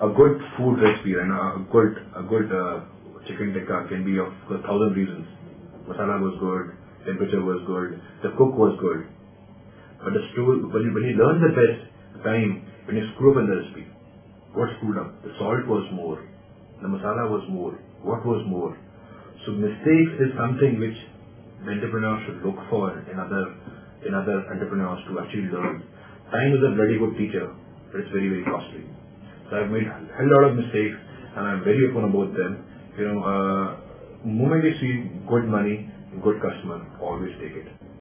a good food recipe and a good chicken tikka can be of 1,000 reasons. Masala was good, temperature was good, the cook was good. But the stool, when you learn the best, the time when you screw up in the recipe, what screwed up? The salt was more, the masala was more, what was more? So mistakes is something which the entrepreneur should look for in other entrepreneurs to actually learn. Time is a very good teacher, but it's very, very costly. So I've made a hell lot of mistakes and I'm very open about them. Moment you see good money, good customer, always take it.